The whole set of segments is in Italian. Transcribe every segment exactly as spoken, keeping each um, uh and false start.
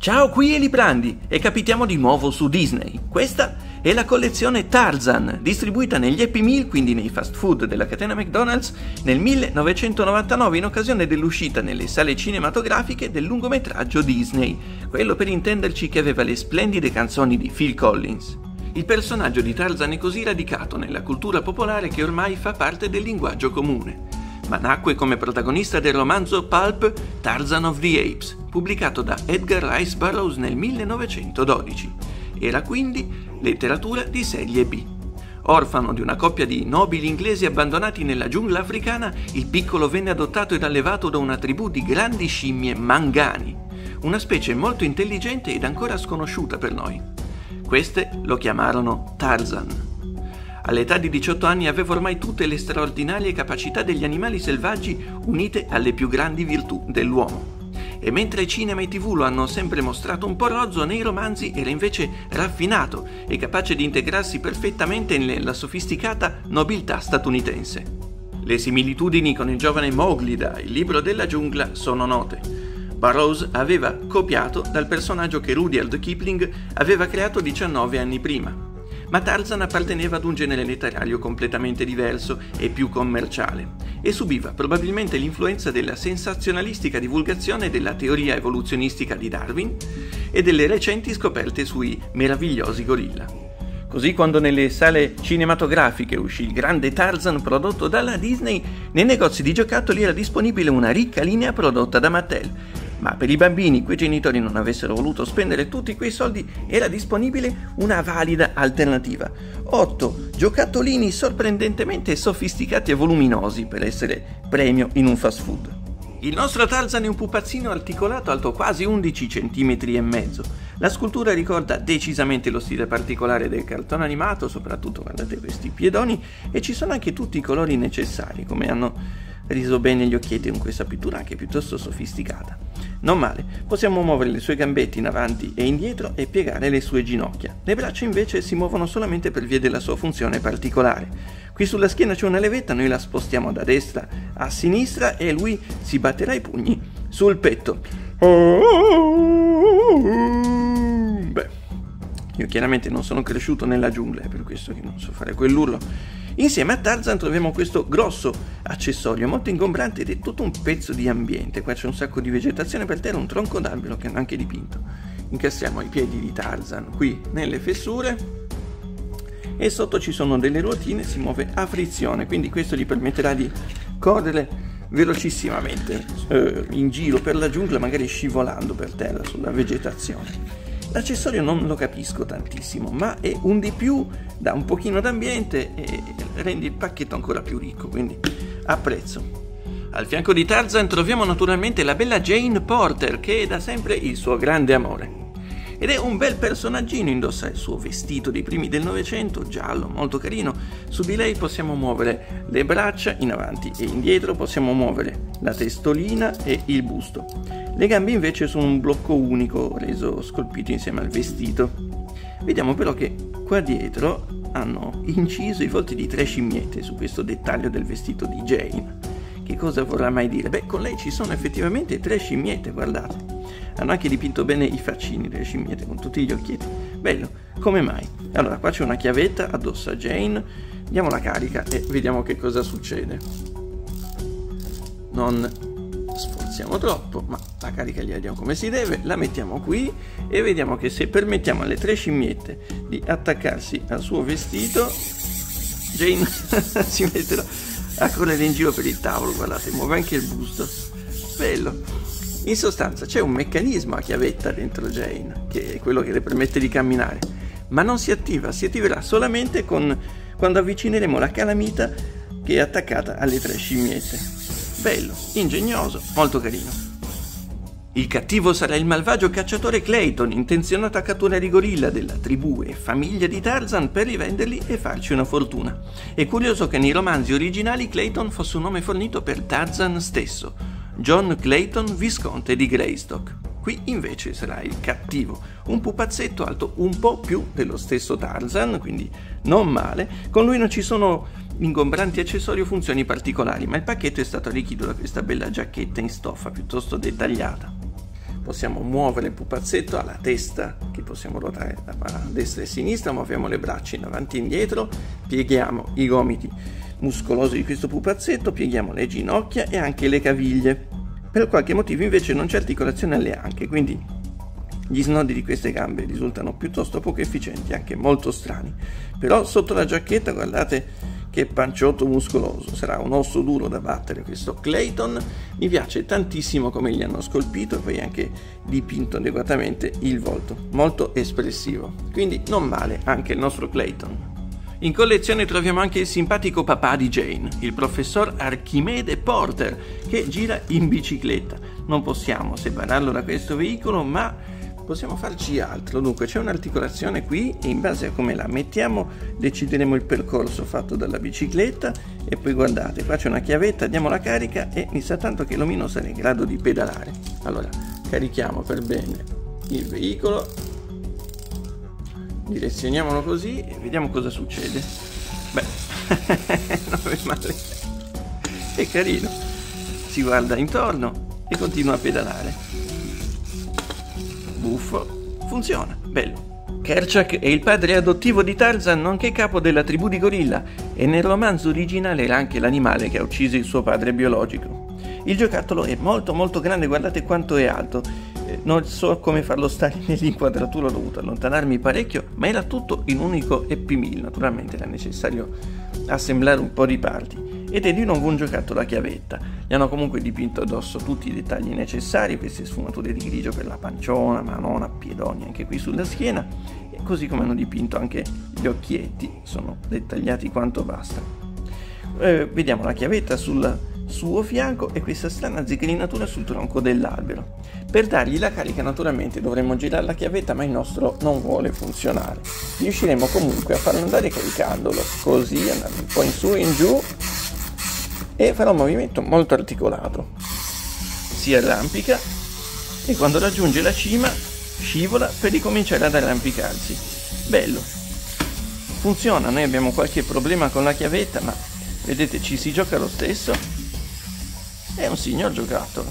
Ciao, qui Eli Brandi e capitiamo di nuovo su Disney. Questa è la collezione Tarzan, distribuita negli Happy Meal, quindi nei fast food della catena McDonald's, nel millenovecentonovantanove in occasione dell'uscita nelle sale cinematografiche del lungometraggio Disney, quello per intenderci che aveva le splendide canzoni di Phil Collins. Il personaggio di Tarzan è così radicato nella cultura popolare che ormai fa parte del linguaggio comune, ma nacque come protagonista del romanzo pulp Tarzan of the Apes, pubblicato da Edgar Rice Burroughs nel millenovecentododici. Era quindi letteratura di serie B. Orfano di una coppia di nobili inglesi abbandonati nella giungla africana, il piccolo venne adottato ed allevato da una tribù di grandi scimmie mangani, una specie molto intelligente ed ancora sconosciuta per noi. Queste lo chiamarono Tarzan. All'età di diciotto anni aveva ormai tutte le straordinarie capacità degli animali selvaggi unite alle più grandi virtù dell'uomo. E mentre cinema e tivù lo hanno sempre mostrato un po' rozzo, nei romanzi era invece raffinato e capace di integrarsi perfettamente nella sofisticata nobiltà statunitense. Le similitudini con il giovane Mowgli da Il libro della giungla sono note. Burroughs aveva copiato dal personaggio che Rudyard Kipling aveva creato diciannove anni prima. Ma Tarzan apparteneva ad un genere letterario completamente diverso e più commerciale e subiva probabilmente l'influenza della sensazionalistica divulgazione della teoria evoluzionistica di Darwin e delle recenti scoperte sui meravigliosi gorilla. Così, quando nelle sale cinematografiche uscì il grande Tarzan prodotto dalla Disney, nei negozi di giocattoli era disponibile una ricca linea prodotta da Mattel. Ma per i bambini cui i genitori non avessero voluto spendere tutti quei soldi era disponibile una valida alternativa. Otto giocattolini sorprendentemente sofisticati e voluminosi per essere premio in un fast food. Il nostro Tarzan è un pupazzino articolato alto quasi undici centimetri e mezzo. La scultura ricorda decisamente lo stile particolare del cartone animato, soprattutto guardate questi piedoni, e ci sono anche tutti i colori necessari, come hanno reso bene gli occhietti con questa pittura anche piuttosto sofisticata. Non male, possiamo muovere le sue gambette in avanti e indietro e piegare le sue ginocchia. Le braccia invece si muovono solamente per via della sua funzione particolare. Qui sulla schiena c'è una levetta, noi la spostiamo da destra a sinistra e lui si batterà i pugni sul petto. Beh, io chiaramente non sono cresciuto nella giungla, è per questo che non so fare quell'urlo. Insieme a Tarzan troviamo questo grosso accessorio molto ingombrante ed è tutto un pezzo di ambiente. Qua c'è un sacco di vegetazione per terra, un tronco d'albero che hanno anche dipinto. Incastriamo i piedi di Tarzan qui nelle fessure e sotto ci sono delle ruotine, si muove a frizione, quindi questo gli permetterà di correre velocissimamente eh, in giro per la giungla, magari scivolando per terra sulla vegetazione. L'accessorio non lo capisco tantissimo, ma è un di più, dà un pochino d'ambiente e rende il pacchetto ancora più ricco, quindi apprezzo. Al fianco di Tarzan troviamo naturalmente la bella Jane Porter, che è da sempre il suo grande amore. Ed è un bel personaggino, indossa il suo vestito dei primi del Novecento, giallo, molto carino. Su di lei possiamo muovere le braccia in avanti e indietro, possiamo muovere la testolina e il busto. Le gambe invece sono un blocco unico, reso scolpito insieme al vestito. Vediamo però che qua dietro hanno inciso i volti di tre scimmiette su questo dettaglio del vestito di Jane. Che cosa vorrà mai dire? Beh, con lei ci sono effettivamente tre scimmiette, guardate. Hanno anche dipinto bene i faccini delle scimmiette con tutti gli occhietti. Bello, come mai? Allora, qua c'è una chiavetta addosso a Jane. Diamo la carica e vediamo che cosa succede. Non sforziamo troppo, ma la carica gliela diamo come si deve. La mettiamo qui e vediamo che se permettiamo alle tre scimmiette di attaccarsi al suo vestito, Jane si metterà a correre in giro per il tavolo. Guardate, muove anche il busto. Bello. In sostanza c'è un meccanismo a chiavetta dentro Jane, che è quello che le permette di camminare, ma non si attiva, si attiverà solamente con, quando avvicineremo la calamita che è attaccata alle tre scimmiette. Bello, ingegnoso, molto carino. Il cattivo sarà il malvagio cacciatore Clayton, intenzionato a catturare i gorilla della tribù e famiglia di Tarzan per rivenderli e farci una fortuna. È curioso che nei romanzi originali Clayton fosse un nome fornito per Tarzan stesso, John Clayton, visconte di Greystock. Qui invece sarà il cattivo, un pupazzetto alto un po' più dello stesso Tarzan, quindi non male. Con lui non ci sono ingombranti accessori o funzioni particolari, ma il pacchetto è stato arricchito da questa bella giacchetta in stoffa piuttosto dettagliata. possiamo muovere il pupazzetto, ha la testa che possiamo ruotare a destra e a sinistra, muoviamo le braccia in avanti e indietro, pieghiamo i gomiti muscolosi di questo pupazzetto, pieghiamo le ginocchia e anche le caviglie. Per qualche motivo invece non c'è articolazione alle anche, quindi gli snodi di queste gambe risultano piuttosto poco efficienti, anche molto strani. Però sotto la giacchetta guardate che panciotto muscoloso, sarà un osso duro da battere questo Clayton. Mi piace tantissimo come gli hanno scolpito e poi anche dipinto adeguatamente il volto, molto espressivo, quindi non male anche il nostro Clayton. In collezione troviamo anche il simpatico papà di Jane, il professor Archimede Porter, che gira in bicicletta. Non possiamo separarlo da questo veicolo, ma possiamo farci altro. Dunque c'è un'articolazione qui e in base a come la mettiamo decideremo il percorso fatto dalla bicicletta. E poi guardate, qua c'è una chiavetta, diamo la carica e mi sa tanto che l'omino sarà in grado di pedalare. Allora carichiamo per bene il veicolo, direzioniamolo così e vediamo cosa succede. Beh, non è male, è carino, si guarda intorno e continua a pedalare. Buffo, funziona, bello. Kerchak è il padre adottivo di Tarzan, nonché capo della tribù di gorilla, e nel romanzo originale era anche l'animale che ha ucciso il suo padre biologico. Il giocattolo è molto molto grande, guardate quanto è alto. Eh, non so come farlo stare nell'inquadratura, ho dovuto allontanarmi parecchio, ma era tutto in un unico Happy Meal, naturalmente era necessario assemblare un po' di parti. Ed è di nuovo un giocattolo a chiavetta. Gli hanno comunque dipinto addosso tutti i dettagli necessari, queste sfumature di grigio per la panciona, manona, piedoni anche qui sulla schiena, e così come hanno dipinto anche gli occhietti, sono dettagliati quanto basta. Eh, vediamo la chiavetta sul suo fianco e questa strana zigrinatura sul tronco dell'albero. Per dargli la carica naturalmente dovremmo girare la chiavetta, ma il nostro non vuole funzionare. Riusciremo comunque a farlo andare caricandolo, così andando un po' in su e in giù, e farà un movimento molto articolato. Si arrampica e quando raggiunge la cima scivola per ricominciare ad arrampicarsi. Bello, funziona. Noi abbiamo qualche problema con la chiavetta, ma vedete ci si gioca lo stesso. È un signor giocattolo.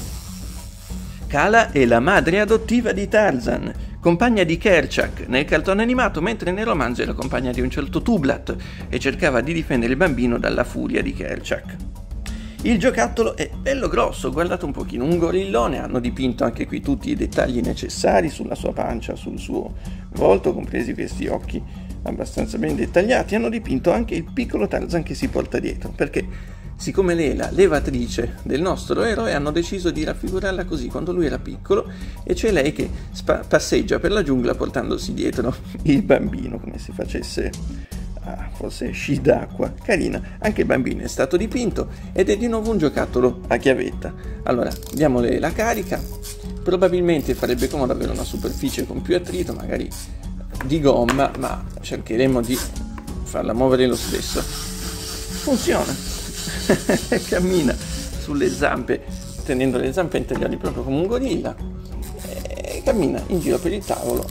Kala è la madre adottiva di Tarzan, compagna di Kerchak nel cartone animato, mentre nel romanzo era compagna di un certo Tublat e cercava di difendere il bambino dalla furia di Kerchak. Il giocattolo è bello grosso, guardate un pochino, un gorillone, hanno dipinto anche qui tutti i dettagli necessari sulla sua pancia, sul suo volto, compresi questi occhi abbastanza ben dettagliati. Hanno dipinto anche il piccolo Tarzan che si porta dietro, perché siccome lei è la levatrice del nostro eroe, hanno deciso di raffigurarla così quando lui era piccolo, e c'è lei che spa- passeggia per la giungla portandosi dietro il bambino, come se facesse ah, forse sci d'acqua. Carina, anche il bambino è stato dipinto ed è di nuovo un giocattolo a chiavetta. Allora, diamole la carica. Probabilmente farebbe comodo avere una superficie con più attrito, magari di gomma, ma cercheremo di farla muovere lo stesso. Funziona. Cammina sulle zampe, tenendo le zampe anteriori proprio come un gorilla, e cammina in giro per il tavolo.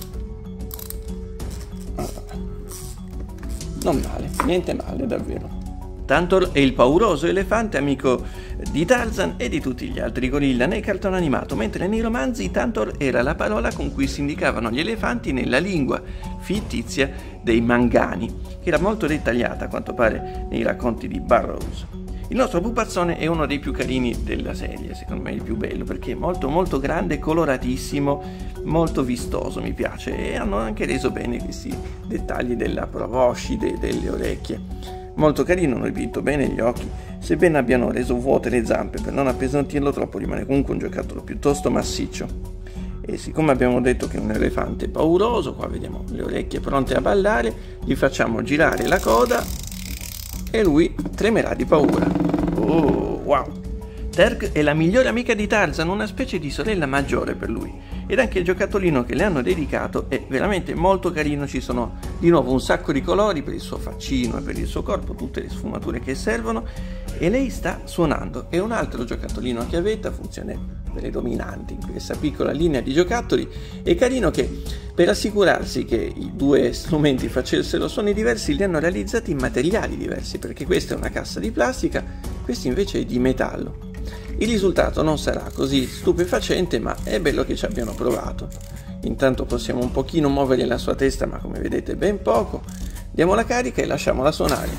Non male, niente male davvero. Tantor è il pauroso elefante amico di Tarzan e di tutti gli altri gorilla nel cartone animato, mentre nei romanzi Tantor era la parola con cui si indicavano gli elefanti nella lingua fittizia dei Mangani, che era molto dettagliata a quanto pare nei racconti di Burroughs. Il nostro pupazzone è uno dei più carini della serie, secondo me il più bello, perché è molto molto grande, coloratissimo, molto vistoso, mi piace, e hanno anche reso bene questi dettagli della proboscide, delle orecchie. Molto carino, hanno dipinto bene gli occhi, sebbene abbiano reso vuote le zampe per non appesantirlo troppo, rimane comunque un giocattolo piuttosto massiccio. E siccome abbiamo detto che è un elefante pauroso, qua vediamo le orecchie pronte a ballare, gli facciamo girare la coda e lui tremerà di paura. Oh, wow! Terk è la migliore amica di Tarzan, una specie di sorella maggiore per lui, ed anche il giocattolino che le hanno dedicato è veramente molto carino. Ci sono di nuovo un sacco di colori per il suo faccino e per il suo corpo, tutte le sfumature che servono, e lei sta suonando. È un altro giocattolino a chiavetta, funzione delle dominanti in questa piccola linea di giocattoli. È carino che, per assicurarsi che i due strumenti facessero suoni diversi, li hanno realizzati in materiali diversi, perché questa è una cassa di plastica, questa invece è di metallo. Il risultato non sarà così stupefacente, ma è bello che ci abbiano provato. Intanto possiamo un pochino muovere la sua testa, ma come vedete ben poco. Diamo la carica e lasciamola suonare.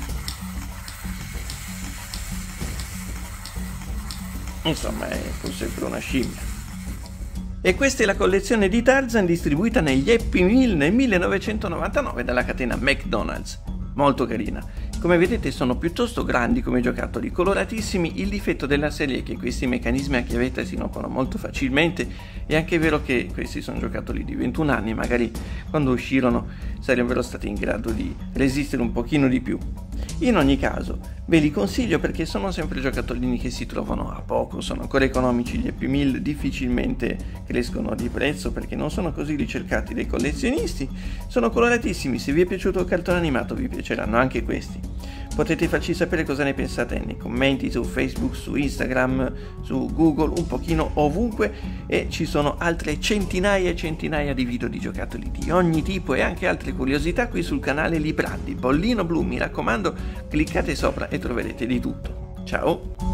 Insomma, è pur sempre una scimmia. E questa è la collezione di Tarzan distribuita negli Happy Meal nel millenovecentonovantanove dalla catena McDonald's. Molto carina. Come vedete sono piuttosto grandi come giocattoli, coloratissimi. Il difetto della serie è che questi meccanismi a chiavetta si rompono molto facilmente. È anche vero che questi sono giocattoli di ventuno anni, magari quando uscirono sarebbero stati in grado di resistere un pochino di più. In ogni caso ve li consiglio perché sono sempre giocattolini che si trovano a poco, sono ancora economici. Gli Happy Meal difficilmente crescono di prezzo perché non sono così ricercati dai collezionisti, sono coloratissimi. Se vi è piaciuto il cartone animato vi piaceranno anche questi. Potete farci sapere cosa ne pensate nei commenti su Facebook, su Instagram, su Google, un pochino ovunque, e ci sono altre centinaia e centinaia di video di giocattoli di ogni tipo e anche altre curiosità qui sul canale Librandi. Bollino blu, mi raccomando, cliccate sopra e troverete di tutto. Ciao!